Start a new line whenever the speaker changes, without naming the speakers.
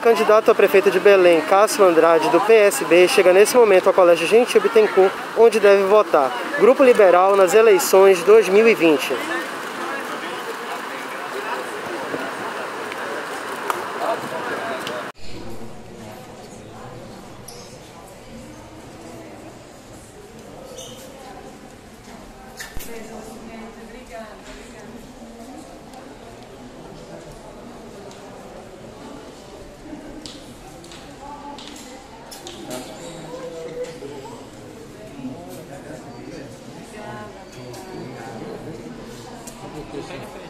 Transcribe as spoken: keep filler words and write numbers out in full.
candidato a prefeito de Belém, Cássio Andrade, do P S B, chega nesse momento ao Colégio Gentil Bittencourt, onde deve votar. Grupo Liberal nas eleições dois mil e vinte.
Obrigado.